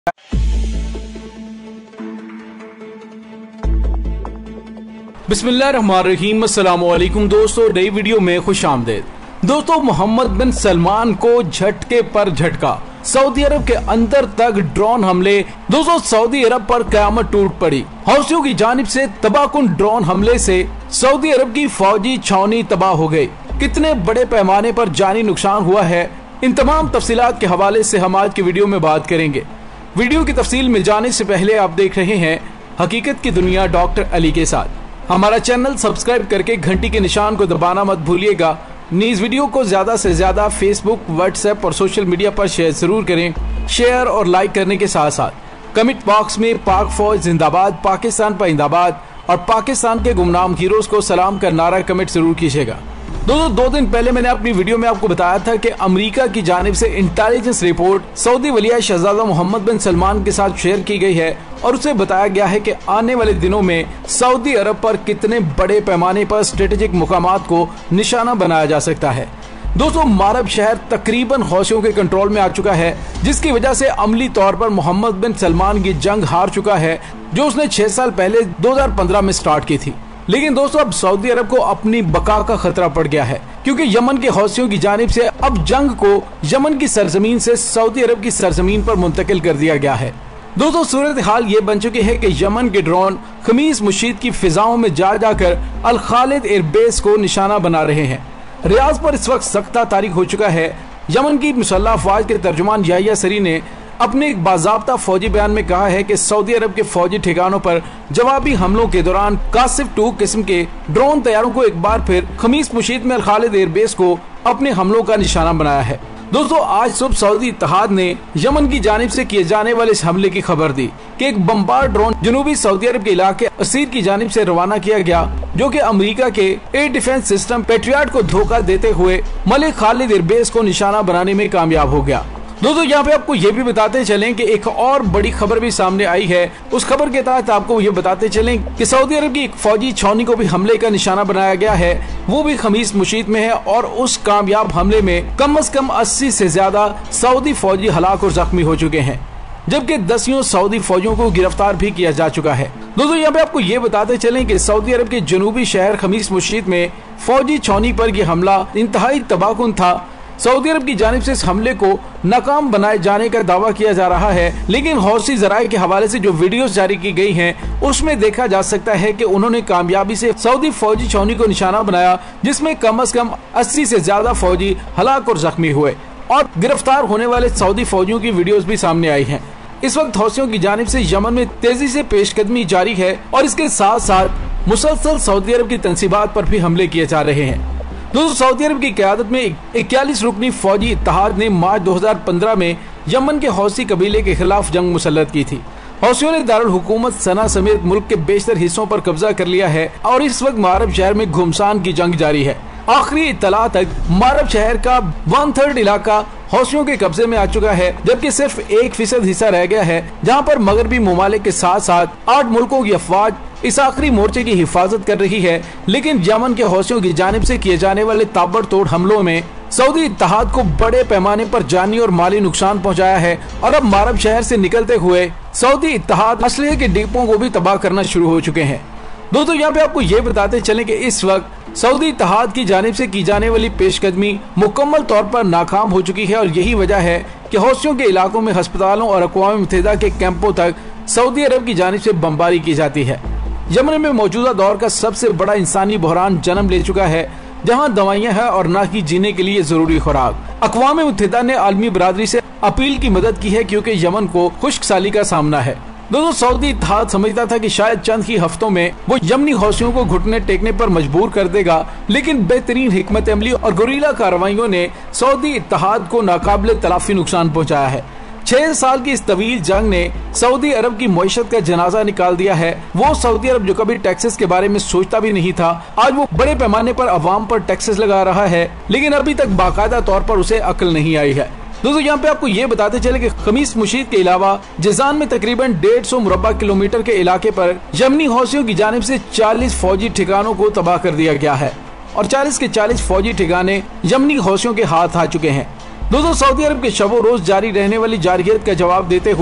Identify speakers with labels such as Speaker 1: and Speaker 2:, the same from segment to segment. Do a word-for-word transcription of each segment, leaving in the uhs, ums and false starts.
Speaker 1: बिस्मिल्लाहिर्रहमानिर्रहीम। अस्सलाम वालेकुम दोस्तों, नई वीडियो में खुश आमदेद। दोस्तों, मोहम्मद बिन सलमान को झटके पर झटका, सऊदी अरब के अंदर तक ड्रोन हमले। दोस्तों, सऊदी अरब पर कयामत टूट पड़ी। हौसियों की जानिब से तबाहकुन ड्रोन हमले से सऊदी अरब की फौजी छावनी तबाह हो गई। कितने बड़े पैमाने पर जानी नुकसान हुआ है, इन तमाम तफसीलात के हवाले से हम आज की वीडियो में बात करेंगे। वीडियो की तफसील में जाने से पहले आप देख रहे हैं हकीकत की दुनिया डॉक्टर अली के साथ। हमारा चैनल सब्सक्राइब करके घंटी के निशान को दबाना मत भूलिएगा। न्यूज वीडियो को ज्यादा से ज्यादा फेसबुक, व्हाट्सएप और सोशल मीडिया पर शेयर जरूर करें। शेयर और लाइक करने के साथ साथ कमेंट बॉक्स में पाक फौज जिंदाबाद, पाकिस्तान पाइंदाबाद और पाकिस्तान के गुमनाम हीरोज को सलाम का नारा कमेंट जरूर कीजिएगा। दोस्तों, दो दिन पहले मैंने अपनी वीडियो में आपको बताया था कि अमेरिका की जानिब से इंटेलिजेंस रिपोर्ट सऊदी वलिया शहजादा मोहम्मद बिन सलमान के साथ शेयर की गई है और उसे बताया गया है कि आने वाले दिनों में सऊदी अरब पर कितने बड़े पैमाने पर स्ट्रेटेजिक मुकामात को निशाना बनाया जा सकता है। दोस्तों, मारब शहर तकरीबन हौसियों के कंट्रोल में आ चुका है, जिसकी वजह से अमली तौर पर मोहम्मद बिन सलमान की जंग हार चुका है, जो उसने छह साल पहले दो हजार पंद्रह में स्टार्ट की थी। लेकिन दोस्तों, अब सऊदी अरब को अपनी बका का खतरा पड़ गया है, क्योंकि यमन के हौसियों की जानिब से अब जंग को यमन की सरजमीन से सऊदी अरब की सरजमीन पर मुंतकिल कर दिया गया है। दोस्तों, सूरत हाल ये बन चुकी है कि यमन के ड्रोन खमीस मुशीद की फिजाओं में जा जाकर अल खालिद एयरबेस को निशाना बना रहे हैं। रियाज पर इस वक्त सख्ता तारीख हो चुका है। यमन की मुसल्लह अफवाज के तर्जुमान याहिया सरी ने अपने एक बाज़ाब्ता फौजी बयान में कहा है कि सऊदी अरब के फौजी ठिकानों पर जवाबी हमलों के दौरान कासिफ टू किस्म के ड्रोन तैयारों को एक बार फिर खमीस मुशीद में अल खालिद एयरबेस को अपने हमलों का निशाना बनाया है। दोस्तों, आज सुबह सऊदी इत्तेहाद ने यमन की जानिब से किए जाने वाले इस हमले की खबर दी कि एक बमबार ड्रोन जनूबी सऊदी अरब के इलाके असीर की जानिब से रवाना किया गया, जो कि अमेरिका के एयर डिफेंस सिस्टम पेट्रियट को धोखा देते हुए मलिक खालिद एयरबेस को निशाना बनाने में कामयाब हो गया। दोस्तों, यहाँ पे आपको ये भी बताते चलें कि एक और बड़ी खबर भी सामने आई है। उस खबर के तहत आपको ये बताते चलें कि सऊदी अरब की एक फौजी छावनी को भी हमले का निशाना बनाया गया है, वो भी खमीस मुशीद में है, और उस कामयाब हमले में कम अज कम अस्सी से ज्यादा सऊदी फौजी हलाक और जख्मी हो चुके हैं, जबकि दसियों सऊदी फौजियों को गिरफ्तार भी किया जा चुका है। दोस्तों, यहाँ पे आपको ये बताते चलें कि सऊदी अरब के जनूबी शहर खमीस मुशीद में फौजी छावनी पर यह हमला इंतहाई तबाहकुन था। सऊदी अरब की जानिब से इस हमले को नाकाम बनाए जाने का दावा किया जा रहा है, लेकिन हौसी जराये के हवाले से जो वीडियोस जारी की गई हैं, उसमें देखा जा सकता है कि उन्होंने कामयाबी से सऊदी फौजी छावनी को निशाना बनाया, जिसमें कम अज कम अस्सी से ज्यादा फौजी हलाक और जख्मी हुए, और गिरफ्तार होने वाले सऊदी फौजियों की वीडियोस भी सामने आई हैं। इस वक्त हौसियों की जानिब से यमन में तेजी से पेशकदमी जारी है और इसके साथ साथ मुसलसल सऊदी अरब की तंसीबात पर भी हमले किए जा रहे हैं। दोस्तों, सऊदी अरब की क़यादत में इक्यालीस रुकनी फौजी इत्तेहाद ने मार्च दो हजार पंद्रह में यमन के हौसी कबीले के खिलाफ जंग मुसल्लत की थी। हौसियों ने दारुल हुकूमत सना समेत मुल्क के बेशतर हिस्सों पर कब्जा कर लिया है और इस वक्त मारब शहर में घुमसान की जंग जारी है। आखिरी इत्तला तक मारब शहर का वन थर्ड इलाका हौसियों के कब्जे में आ चुका है, जबकि सिर्फ एक फीसद हिस्सा रह गया है, जहाँ पर मगरबी ममालिक के साथ साथ आठ मुल्कों की अफवाज इस आखिरी मोर्चे की हिफाजत कर रही है। लेकिन यमन के हौसियों की जानिब से किए जाने वाले ताबड़तोड़ हमलों में सऊदी इत्तेहाद को बड़े पैमाने पर जानी और माली नुकसान पहुंचाया है, और अब मारब शहर से निकलते हुए सऊदी इत्तेहाद असलहे के डिपों को भी तबाह करना शुरू हो चुके हैं। दोस्तों, यहाँ पे आपको ये बताते चलें कि इस वक्त सऊदी इत्तेहाद की जानिब से की जाने वाली पेशकदमी मुकम्मल तौर पर नाकाम हो चुकी है, और यही वजह है कि हौसियों के इलाकों में अस्पतालों और अक़वाम मुत्तहिदा के कैंपों तक सऊदी अरब की जानिब से बमबारी की जाती है। यमन में मौजूदा दौर का सबसे बड़ा इंसानी बहरान जन्म ले चुका है, जहाँ दवाइयाँ हैं और न कि जीने के लिए जरूरी खुराक। अक़वाम मुत्तहिदा ने आलमी बरादरी से अपील की मदद की है, क्योंकि यमन को खुश्क साली का सामना है। दोस्तों, सऊदी इत्तेहाद समझता था कि शायद चंद ही हफ्तों में वो यमनी हौसियों को घुटने टेकने पर मजबूर कर देगा, लेकिन बेहतरीन हिकमत अमली और गुरीला कार्रवाइयों ने सऊदी इत्तेहाद को नाकाबिले तलाफी नुकसान पहुँचाया है। छह साल की इस तवील जंग ने सऊदी अरब की मईशत का जनाजा निकाल दिया है। वो सऊदी अरब जो कभी टैक्सेस के बारे में सोचता भी नहीं था, आज वो बड़े पैमाने पर अवाम पर टैक्सेस लगा रहा है, लेकिन अभी तक बाकायदा तौर पर उसे अक्ल नहीं आई है। दोस्तों, यहाँ पे आपको ये बताते चले कि खमीस मुशीद के अलावा जिजान में तकरीबन डेढ़ सौ मुरब्बा किलोमीटर के इलाके पर यमनी हौसियों की जानिब से चालीस फौजी ठिकानों को तबाह कर दिया गया है, और चालीस के चालीस फौजी ठिकाने यमनी हौसियों के हाथ आ चुके हैं। दोस्तों, सऊदी अरब के शबो रोज जारी रहने वाली जारहियत का जवाब देते हुए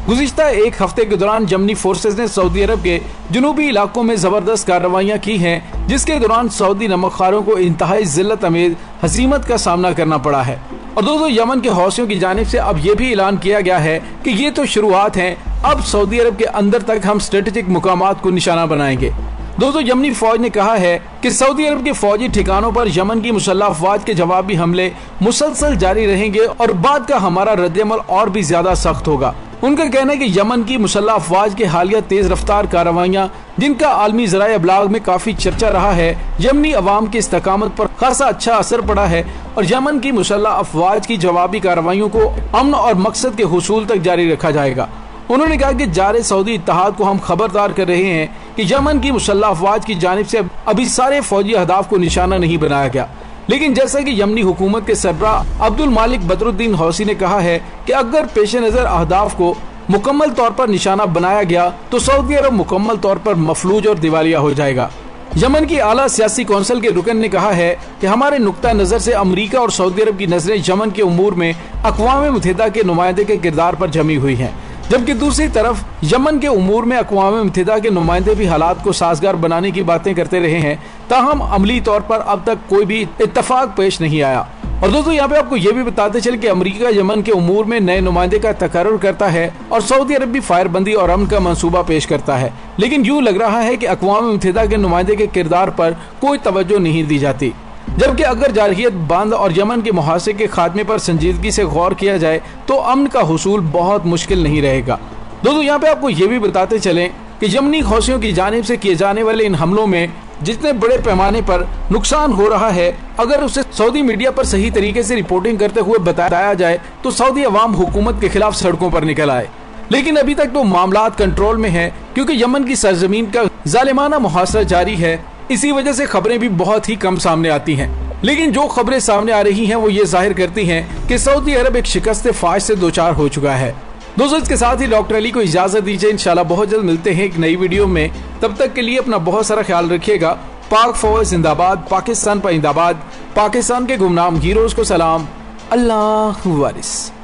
Speaker 1: गुज़िश्ता एक हफ्ते के दौरान यमनी फोर्सेस ने सऊदी अरब के जुनूबी इलाकों में जबरदस्त कार्रवाइयां की हैं, जिसके दौरान सऊदी नमकखारों को इंतहाई जिल्लत अमेज हसीमत का सामना करना पड़ा है। और दोस्तों यमन के हौसियों की जानिब से अब ये भी ऐलान किया गया है कि ये तो शुरुआत है, अब सऊदी अरब के अंदर तक हम स्ट्रेटेजिक मुकामात को निशाना बनाएंगे। दोस्तों यमनी फौज ने कहा है कि सऊदी अरब के फौजी ठिकानों पर यमन की मुसल्लह अफवाज के जवाबी हमले मुसलसल जारी रहेंगे और बाद का हमारा रद्दअमल और भी ज्यादा सख्त होगा। उनका कहना है कि यमन की मुसल्लह अफवाज के हालिया तेज रफ्तार कार्रवाइयां, जिनका आलमी ज़राए अबलाग में काफी चर्चा रहा है, यमनी अवाम की इस्तकामत पर खासा अच्छा असर पड़ा है और यमन की मुसल्लह अफवाज की जवाबी कार्रवाइयों को अमन और मकसद के हुसूल तक जारी रखा जाएगा। उन्होंने कहा कि जारे सऊदी इत्तेहाद को हम खबरदार कर रहे हैं कि यमन की मुसल्लह अफवाज की जानिब से अभी सारे फौजी अहदाफ को निशाना नहीं बनाया गया, लेकिन जैसा कि यमनी हुकूमत के सरबराह अब्दुल मालिक बदरुद्दीन हौसी ने कहा है कि अगर पेश नजर अहदाफ को मुकम्मल तौर पर निशाना बनाया गया तो सऊदी अरब मुकम्मल तौर पर मफलूज और दिवालिया हो जाएगा। यमन की आला सियासी कौंसिल के रुकन ने कहा है कि हमारे नुक्ता नजर से अमरीका और सऊदी अरब की नजरें यमन के उमूर में अक़वाम मुत्तहिदा के नुमाइंदे के किरदार पर जमी हुई हैं, जबकि दूसरी तरफ यमन के उमूर में अक़वाम मुत्तहिदा के नुमाइंदे भी हालात को साजगार बनाने की बातें करते रहे हैं, ताहम अमली तौर पर अब तक कोई भी इत्तफाक पेश नहीं आया। और दोस्तों यहाँ पे आपको ये भी बताते चले कि अमेरिका यमन के उमूर में नए नुमाइंदे का तकर्रुर करता है और सऊदी अरब भी फायरबंदी और अमन का मंसूबा पेश करता है, लेकिन यूँ लग रहा है कि अक़वाम मुत्तहिदा के नुमाइंदे के किरदार पर कोई तवज्जो नहीं दी जाती। जबकि अगर जारहियत बंद और यमन के मुहासे के खात्मे पर संजीदगी से गौर किया जाए तो अमन का हुसूल बहुत मुश्किल नहीं रहेगा। दोस्तों यहाँ पे आपको ये भी बताते चलें कि यमनी हौसियों की जानिब से किए जाने वाले इन हमलों में जितने बड़े पैमाने पर नुकसान हो रहा है, अगर उसे सऊदी मीडिया पर सही तरीके से रिपोर्टिंग करते हुए बताया जाए तो सऊदी अवाम हुकूमत के खिलाफ सड़कों पर निकल आए। लेकिन अभी तक तो मामलात कंट्रोल में है, क्योंकि यमन की सरजमीन का जालिमाना मुहासरा जारी है। इसी वजह से खबरें भी बहुत ही कम सामने आती हैं, लेकिन जो खबरें सामने आ रही हैं वो ये जाहिर करती हैं कि सऊदी अरब एक शिकस्त फाश से दो चार हो चुका है। दोस्तों इसके साथ ही डॉक्टर अली को इजाजत दीजिए, इंशाल्लाह बहुत जल्द मिलते हैं एक नई वीडियो में। तब तक के लिए अपना बहुत सारा ख्याल रखिएगा। पाक फौज जिंदाबाद, पाकिस्तान पाइंदाबाद, पाकिस्तान के गुमनाम हीरोज को सलाम, अल्लाह वारिस।